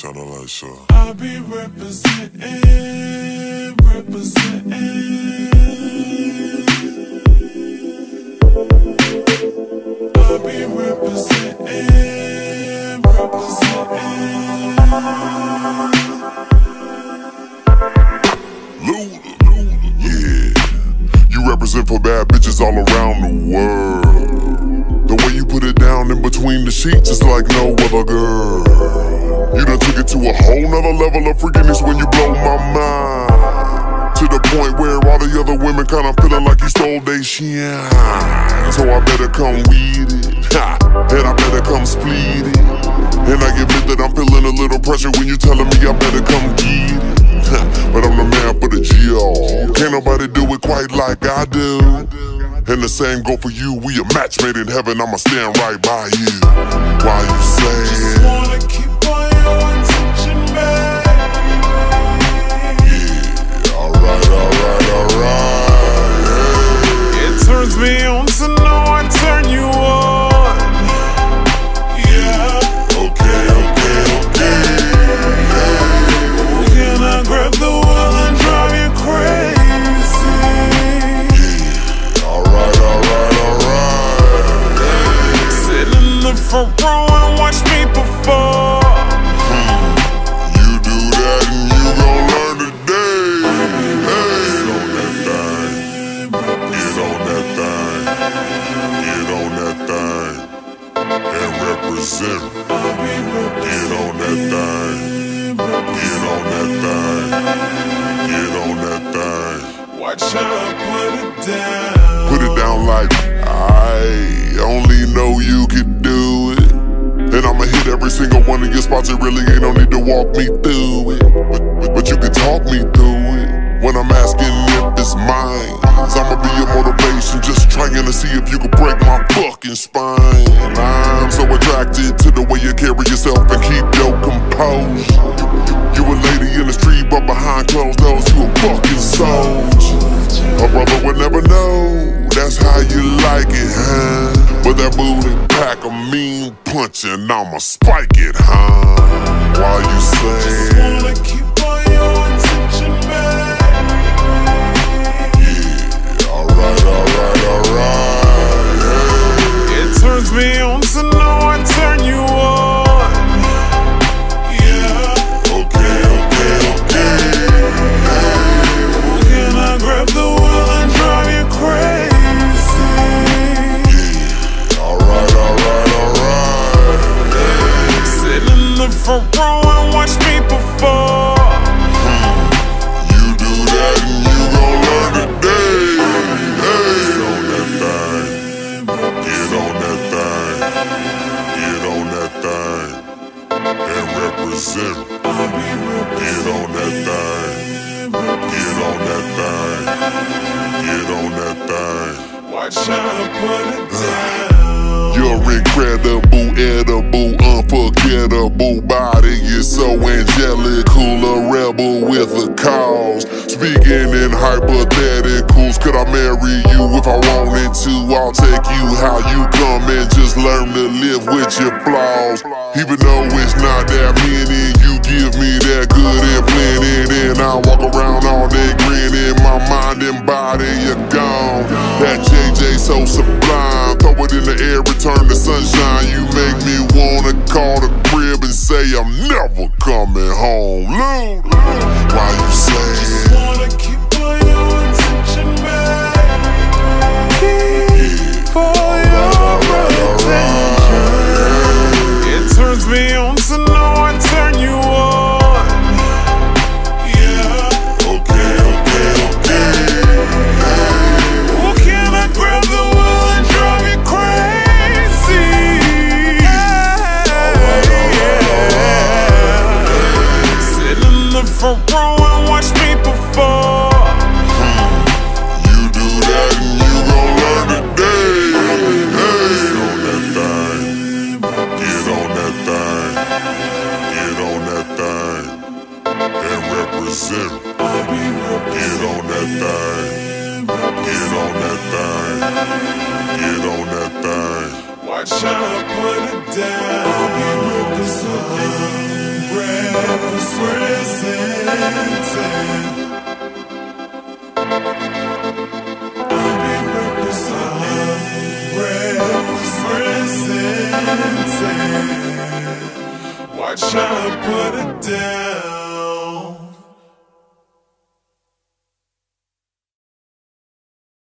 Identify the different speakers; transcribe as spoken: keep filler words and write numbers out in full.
Speaker 1: Sounding like so.
Speaker 2: I be representing, representing. I be representing, representing.
Speaker 1: Luda, Luda, yeah. You represent for bad bitches all around the world. The way you put it down in between the sheets is like no other girl. You done took it to a whole nother level of freakiness when you blow my mind. To the point where all the other women kinda feeling like you stole they shine. So I better come with it, ha, and I better come split it. And I admit that I'm feeling a little pressure when you telling me I better come get it. But I'm the man for the G O. Can't nobody do it quite like I do. And the same go for you, we a match made in heaven, I'ma stand right by you. While you saying,
Speaker 2: just wanna keep all your attention back.
Speaker 1: yeah, alright, alright, alright, yeah.
Speaker 2: It turns me on to know I turn you on. Yeah,
Speaker 1: Okay, okay, okay, yeah.
Speaker 2: can I grab the wheel and drive you crazy? Front row and watch me perform.
Speaker 1: Hmm. You do that and you gon' learn today. Hey, get on that thing, get on that thing, get on that thing, and represent. Get on that thing, get on that thing, get on that thing.
Speaker 2: Watch how I put it down.
Speaker 1: Put it down like I only know you can do it. And I'ma hit every single one of your spots. It really ain't no need to walk me through it, but, but, but you can talk me through it. When I'm asking if it's mine, I'ma be your motivation, just trying to see if you can break my fucking spine. I'm so attracted to the way you carry yourself and keep your composure. You a lady in the street, but behind closed doors, you a fucking soldier. A brother would never know, that's how you like it, huh? But that booty pack a mean punch and I'ma spike it, huh? While you saying,
Speaker 2: just wanna keep all your attention back.
Speaker 1: yeah, alright, alright, alright, yeah.
Speaker 2: It turns me on to know I turn you on. Yeah,
Speaker 1: Okay, okay, okay, yeah.
Speaker 2: can I grab the wheel and drive you crazy? Front row and watch me perform.
Speaker 1: Hmm. You do that and you gon' learn today. Hey, get on that thing, get on that thing, get on that thing, and represent. Get on that thing, get on that thing, get on that thing.
Speaker 2: Watch how I put it down.
Speaker 1: You're incredible, edible, unforgettable body. You're so angelic, cool, a rebel with a cause. Speaking in hypotheticals, could I marry you if I wanted to? I'll take you how you come and just learn to live with your flaws. Even though it's not that many, you give me that good and plenty. And I walk around all day grinning, my mind and body are gone. That J J so sublime, throw it in the air, return the sunshine. You make me wanna call the crib and say I'm never coming home. Luda, why you saying,
Speaker 2: just wanna keep all your attention back. Keep all your attention. It turns me on to know I turn you on. Yeah,
Speaker 1: okay, okay, okay,
Speaker 2: well, can I grab the wheel and drive you crazy? Sit in the front row and watch me perform.
Speaker 1: hmm. You do that and you gon' learn today. Hey, get on that thing, get on that thing, and represent. Get on that thing, get on that thing, get on that thing.
Speaker 2: Watch how I put it down. I'll be representing. I'll be representing. Watch how I put it down.